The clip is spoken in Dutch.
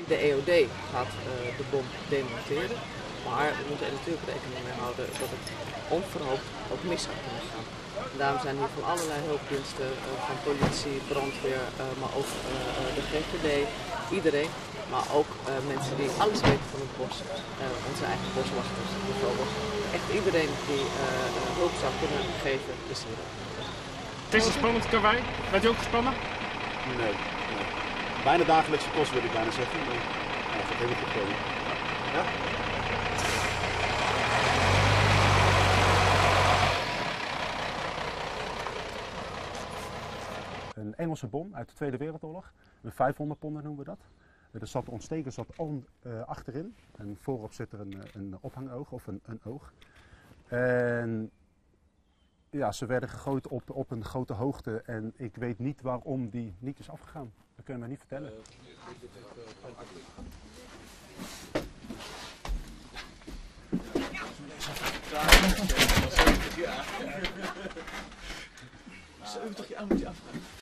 De EOD gaat de bom demonteren. Maar we moeten er natuurlijk rekening mee houden dat het onverhoopt ook mis zou kunnen gaan. En daarom zijn hier van allerlei hulpdiensten, van politie, brandweer, maar ook de GGD, iedereen. Maar ook mensen die alles weten van het bos, onze eigen boswachters bijvoorbeeld. Echt iedereen die hulp zou kunnen geven, is hier. Het is een spannend karwei. Bent u ook gespannen? Nee. Bijna dagelijkse kost wil ik bijna zeggen. Maar het gaat helemaal goed komen. Ja? Een Engelse bom uit de Tweede Wereldoorlog. Een 500 pond noemen we dat. De ontsteker zat achterin. En voorop zit er een ophangoog of een oog. En ja, ze werden gegooid op een grote hoogte. En ik weet niet waarom die niet is afgegaan. Dat kunnen we niet vertellen. Ja. 70 jaar moet je afgaan.